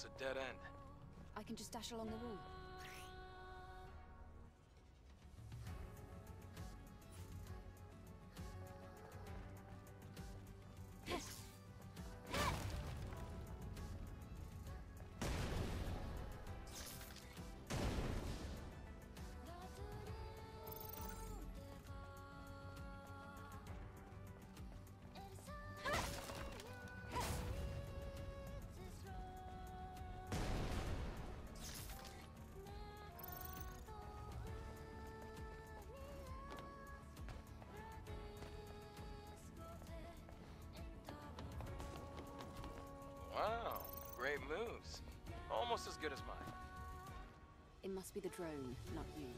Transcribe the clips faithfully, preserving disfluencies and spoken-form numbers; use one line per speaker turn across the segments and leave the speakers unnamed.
a dead end.
I can just dash along the wall.
Wow, great moves. Almost as good as mine.
It must be the drone, not you.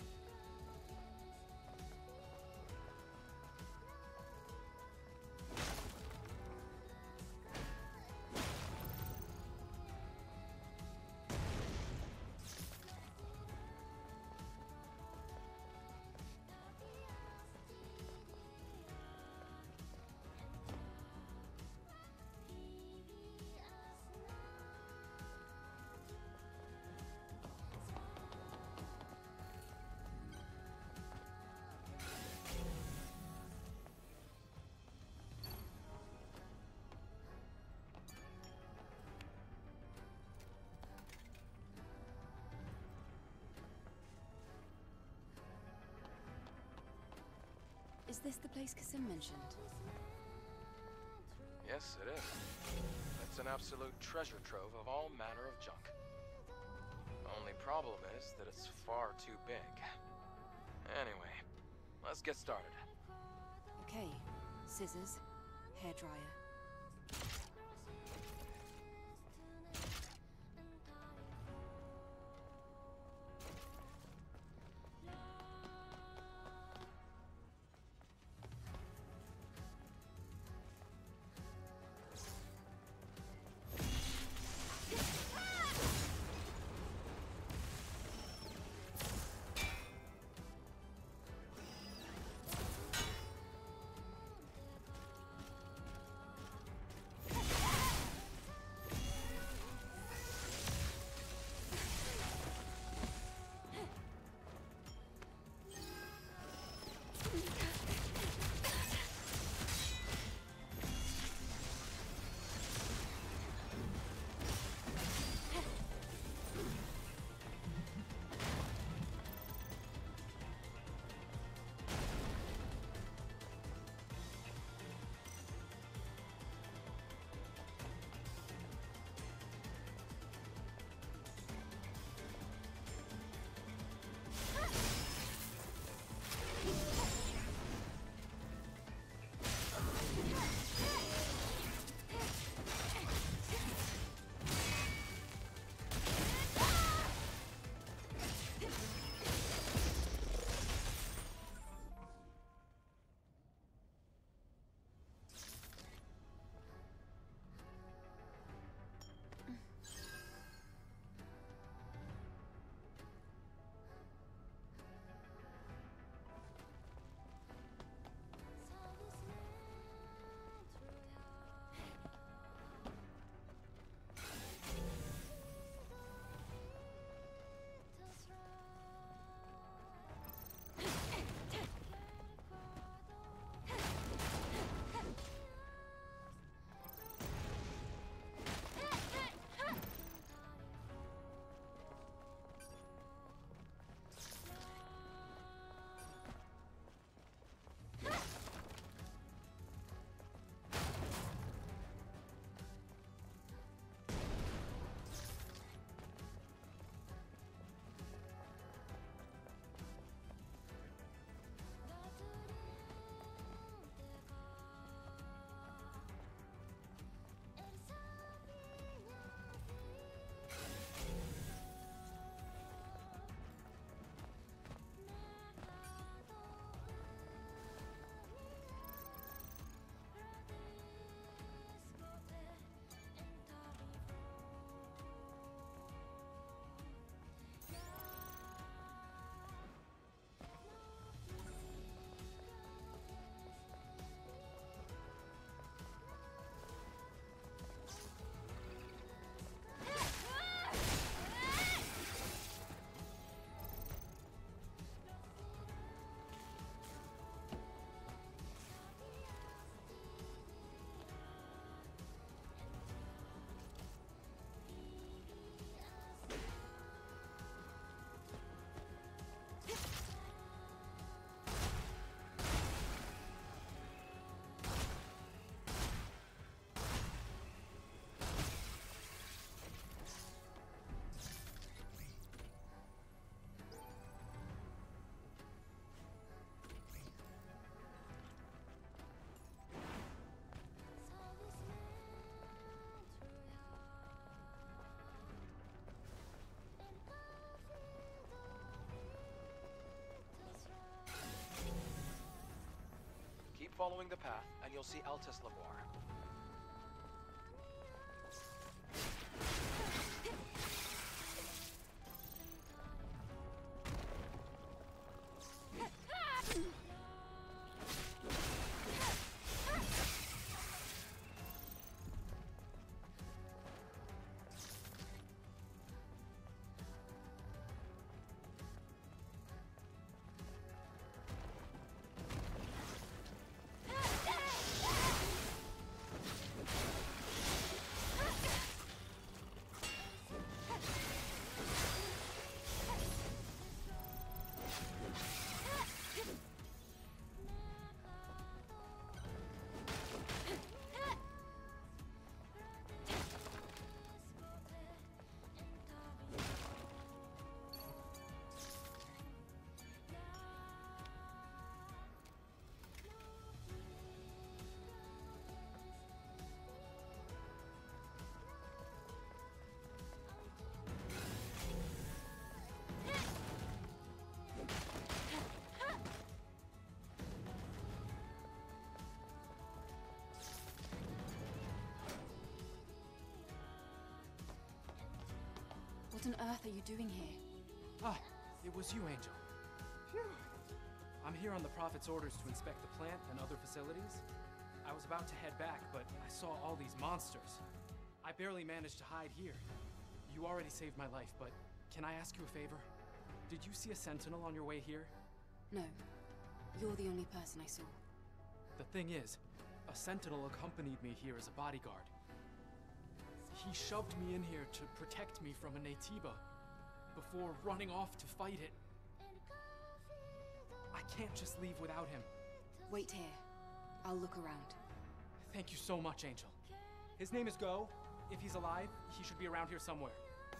Is this the place Kasim mentioned?
Yes, it is. It's an absolute treasure trove of all manner of junk. Only problem is that it's far too big. Anyway, let's get started.
Okay. Scissors, hairdryer.
following the path, and you'll see Altus Lavoir.
What on earth are you doing here?
Ah, it was you, Angel. Phew. I'm here on the Prophet's orders to inspect the plant and other facilities. I was about to head back, but I saw all these monsters. I barely managed to hide here. You already saved my life, but can I ask you a favor? Did you see a sentinel on your way here?
No. You're the only person I saw.
The thing is, a sentinel accompanied me here as a bodyguard. He shoved me in here to protect me from a Naytiba before running off to fight it. I can't just leave without him.
Wait here. I'll look around.
Thank you so much, Angel. His name is Go. If he's alive, he should be around here somewhere.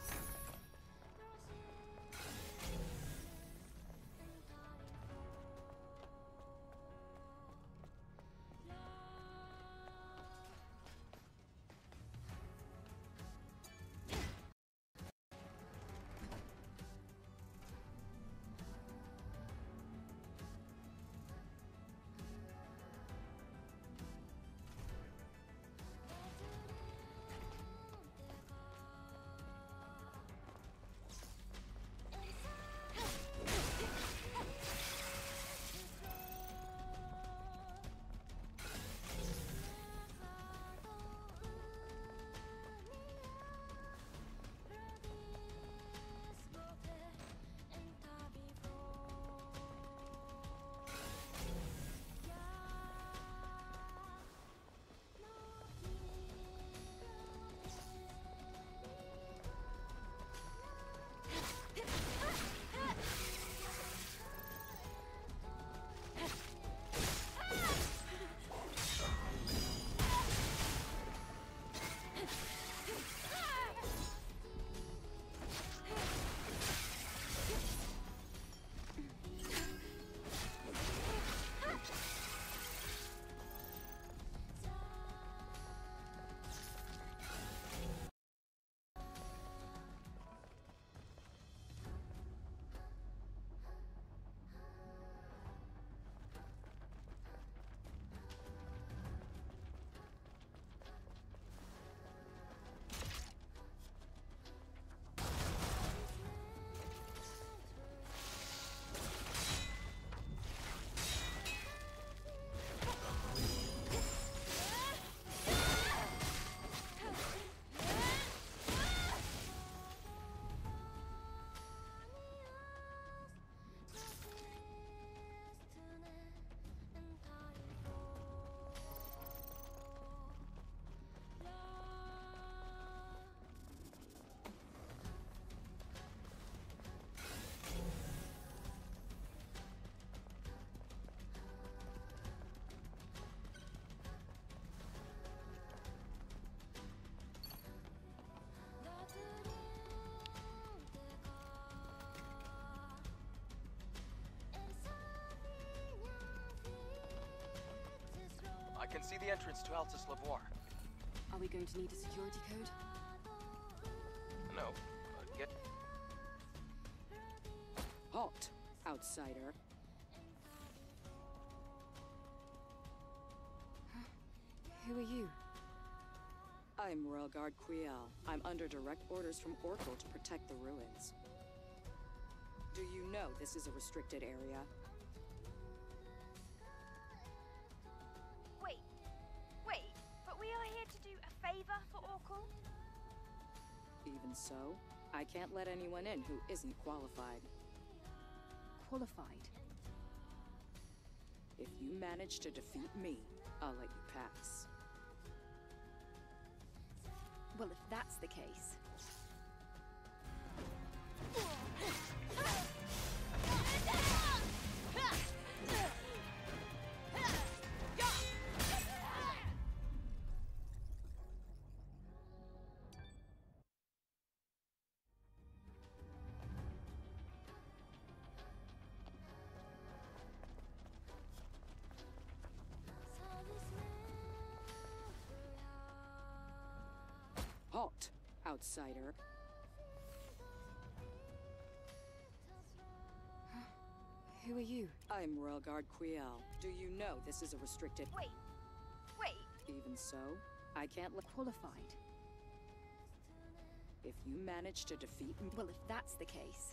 I can see the entrance to Altus Lavoir.
Are we going to need a security code?
No, but get...
Halt, outsider.
Who are you?
I'm Royal Guard Quiel. I'm under direct orders from Oracle to protect the ruins. Do you know this is a restricted area?
Wait, wait, but we are here to do a favor for Oracle?
Even so, I can't let anyone in who isn't qualified.
Qualified?
If you manage to defeat me, I'll let you pass.
Well, if that's the case...
Halt, outsider.
Who are you?
I'm Royal Guard Quiel. Do you know this is a restricted...
Wait, wait,
Even so, I can't let...
Qualified?
If you manage to defeat me...
Well, if that's the case...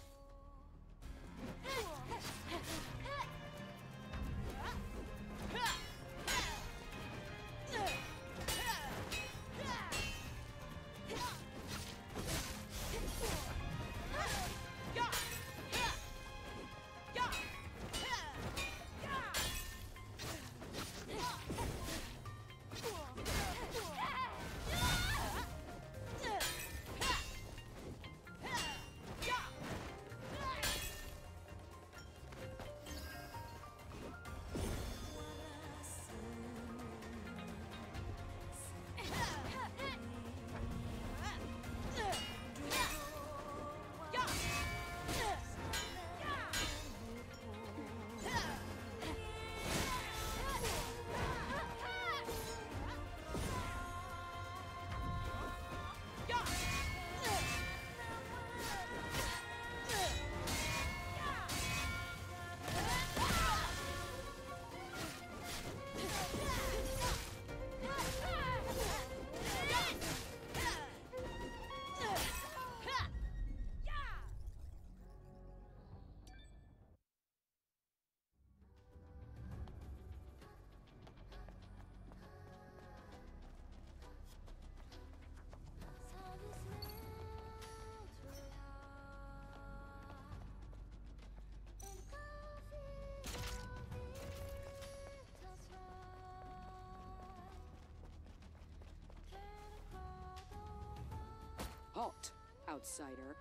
Halt, outsider.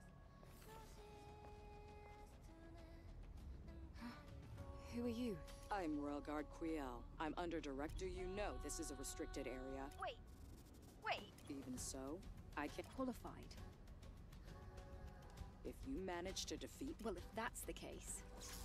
Who are you?
I'm Royal Guard Quiel. I'm under direct... Do you know this is a restricted area?
wait, wait.
Even so, I can't...
Qualified?
If you manage to defeat...
Well, if that's the case...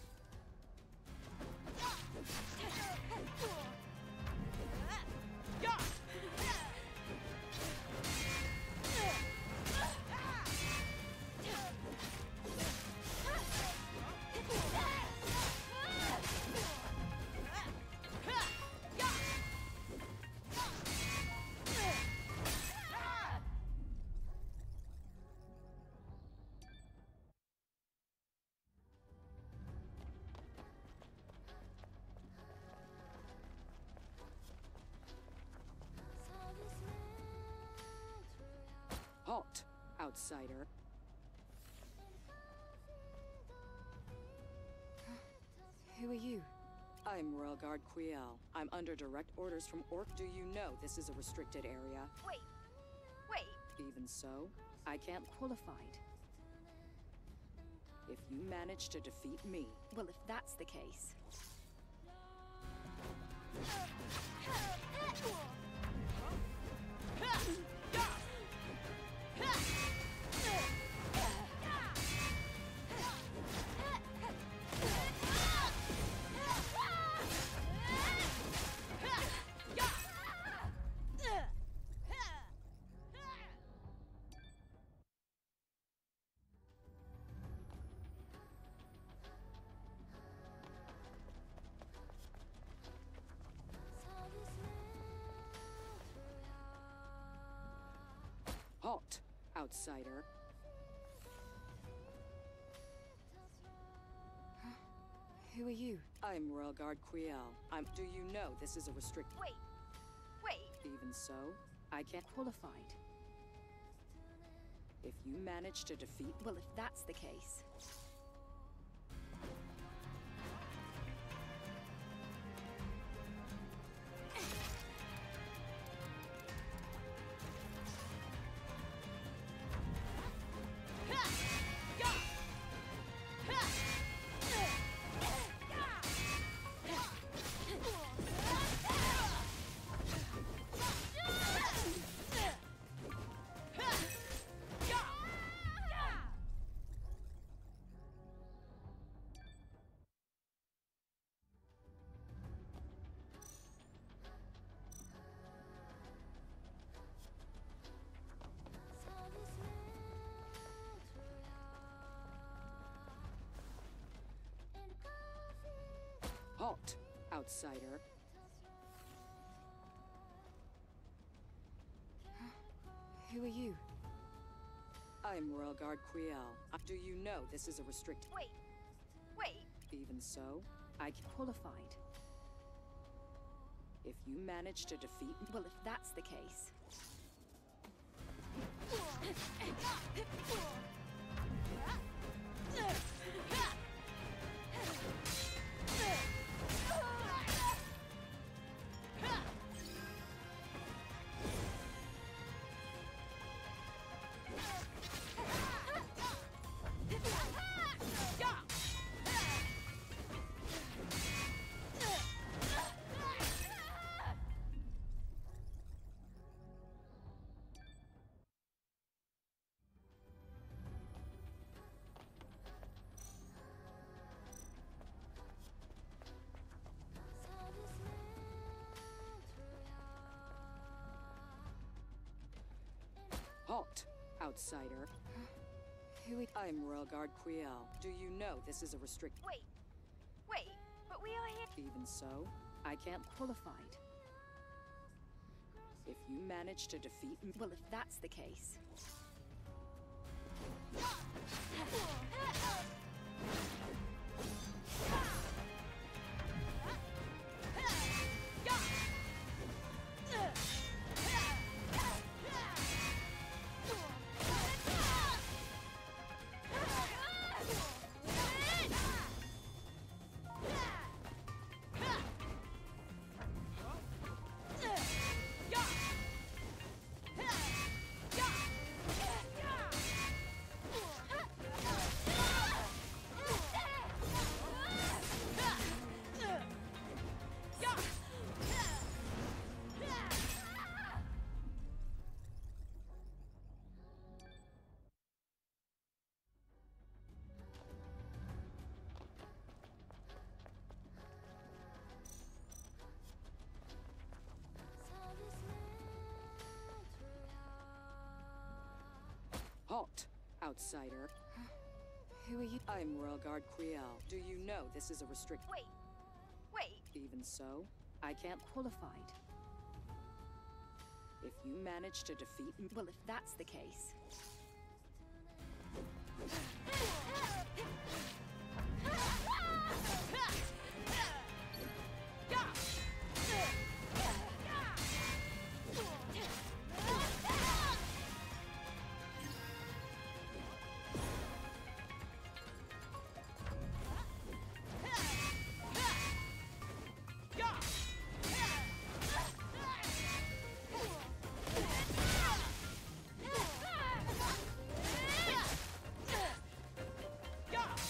Halt, outsider.
Who are you?
I'm Royal Guard Quiel. I'm under direct orders from Orc. Do you know this is a restricted area?
Wait, wait.
Even so, I can't...
Qualified?
If you manage to defeat me...
Well, if that's the case...
outsider.
Who are you?
I'm Royal Guard Quiel. I'm. Do you know this is a restricted?
Wait, wait.
Even so, I can't.
Qualified.
If you manage to defeat.
Well, if that's the case.
Halt, outsider.
Who are you?
I'm Royal Guard Quiel. Uh, Do you know this is a restricted?
Wait, wait.
Even so, I can.
Qualified.
If you manage to defeat.
Well, if that's the case.
Halt, outsider.
Who are
I'm Royal Guard Quiel. Do you know this is a restrict?
Wait, wait, but we are here.
Even so, I can't.
qualified?
If you manage to defeat.
Well, if that's the case.
Halt, outsider.
Who are you?
I'm Royal Guard Quiel. Do you know this is a restrict?
Wait, wait.
Even so, I can't.
Qualified.
If you manage to defeat.
Well, if that's the case.
Yeah!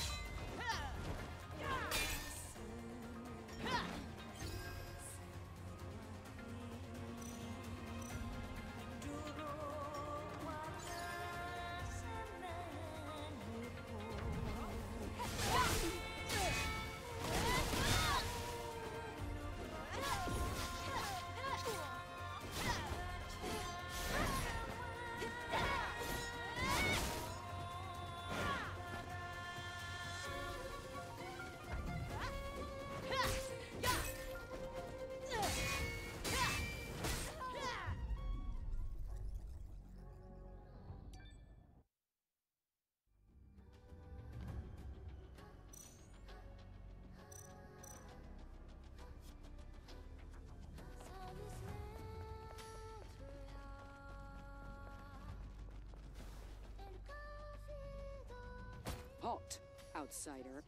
outsider.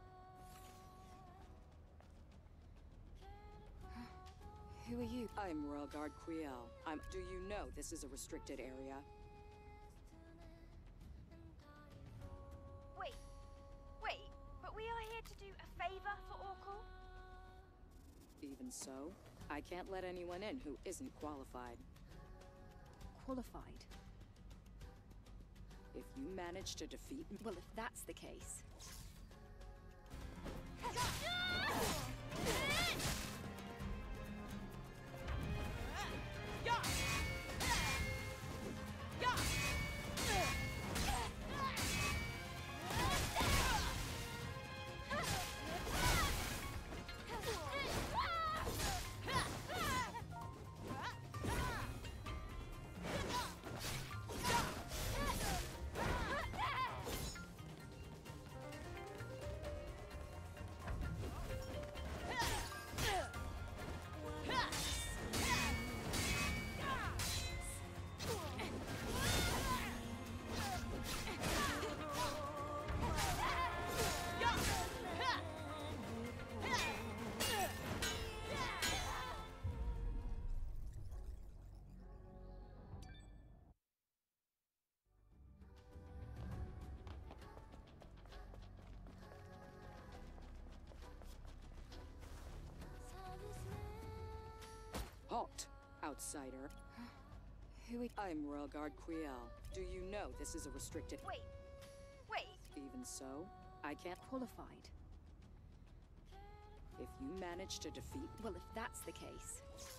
Who are you?
I'm Royal Guard Quiel. I'm. Do you know this is a restricted area?
Wait, wait, but we are here to do a favor for Orkul?
Even so, I can't let anyone in who isn't qualified.
Qualified?
If you manage to defeat me.
Well, if that's the case.
Halt, outsider.
Who are
I'm Royal Guard Quiel. Do you know this is a restricted...
Wait, wait,
Even so, I can't...
qualified?
If you manage to defeat...
Well, if that's the case.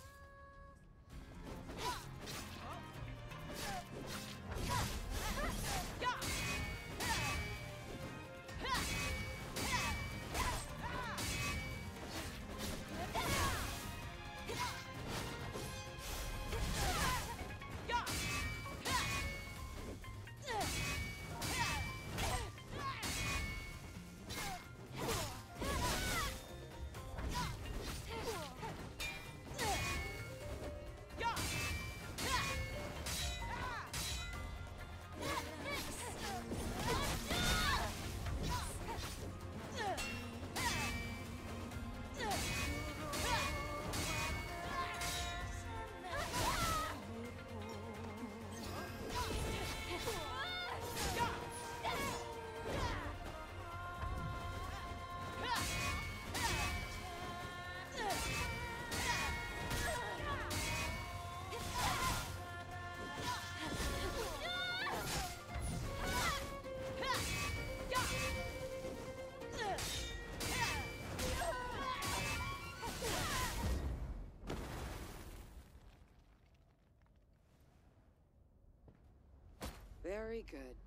Very good.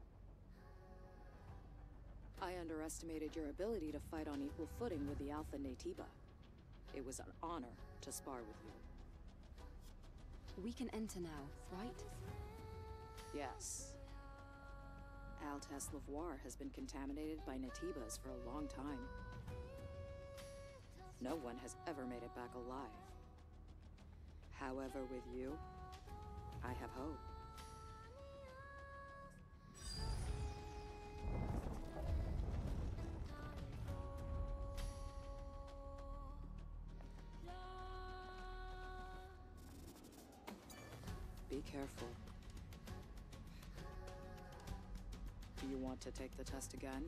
I underestimated your ability to fight on equal footing with the Alpha Naytiba. It was an honor to spar with you.
We can enter now, right?
Yes. Altas Lavoir has been contaminated by Naytibas for a long time. No one has ever made it back alive. However, with you, I have hope. Be careful. Do you want to take the test again?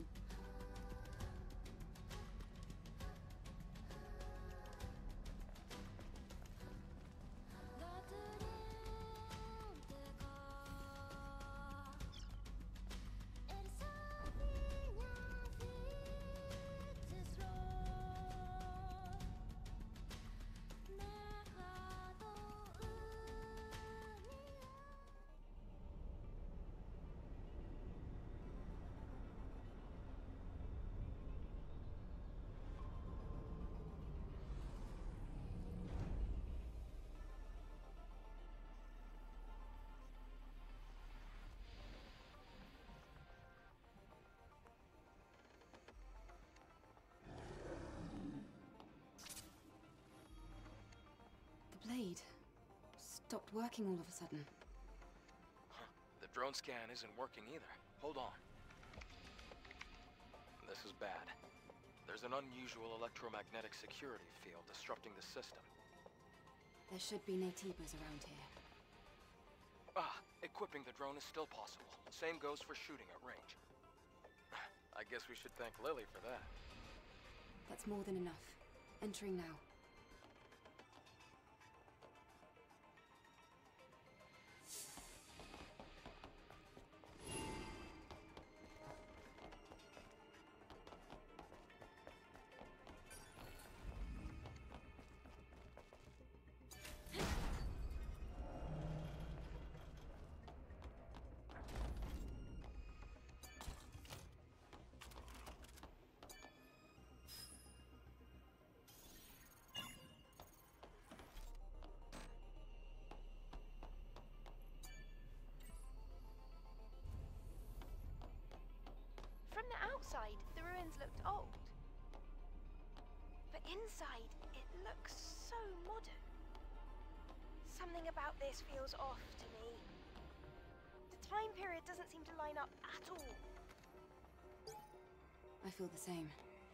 The blade stopped working all of a sudden.
Huh. The drone scan isn't working either. Hold on. this is bad. There's an unusual electromagnetic security field disrupting the system.
There should be Naytibas around here.
Ah, equipping the drone is still possible. Same goes for shooting at range. I guess we should thank Lily for that.
That's more than enough. Entering now.
From the outside, the ruins looked old. But inside, it looks so modern. Something about this feels off to me. The time period doesn't seem to line up at all.
I feel the same.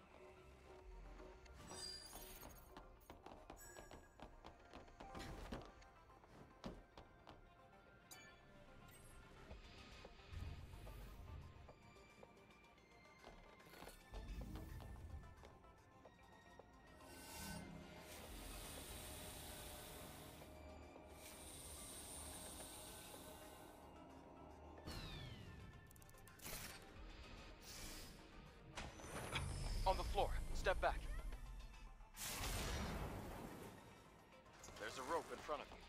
On the floor. Step back. There's a rope in front of you.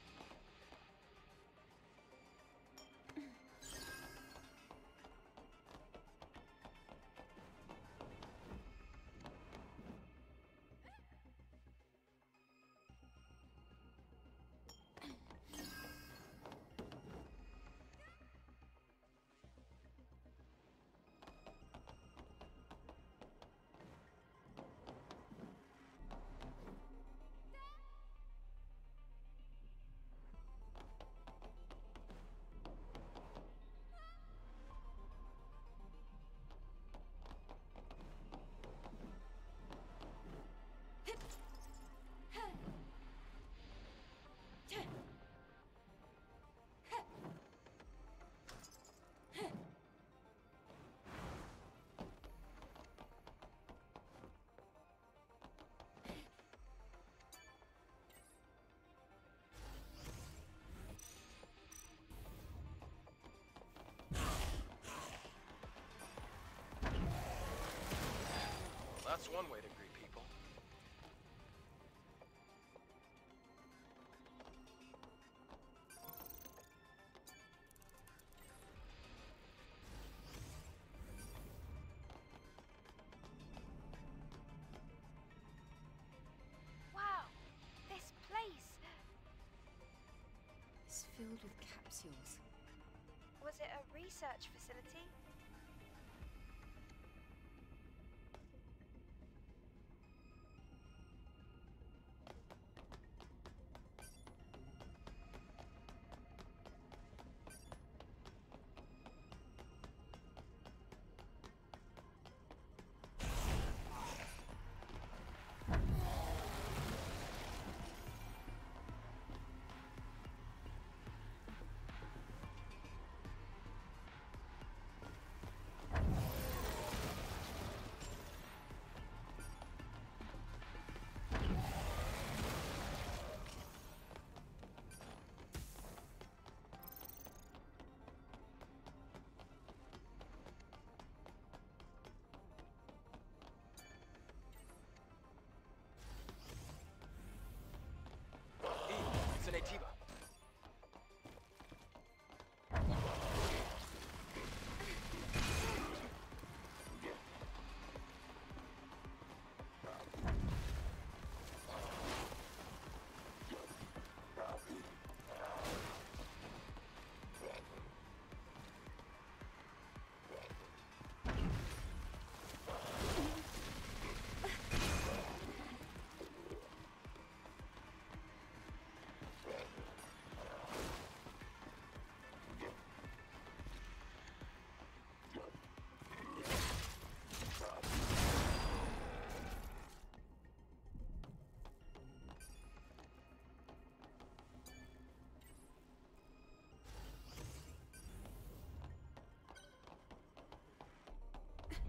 That's one way to greet people.
Wow, this place.
It's filled with capsules.
Was it a research facility?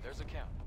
There's a count.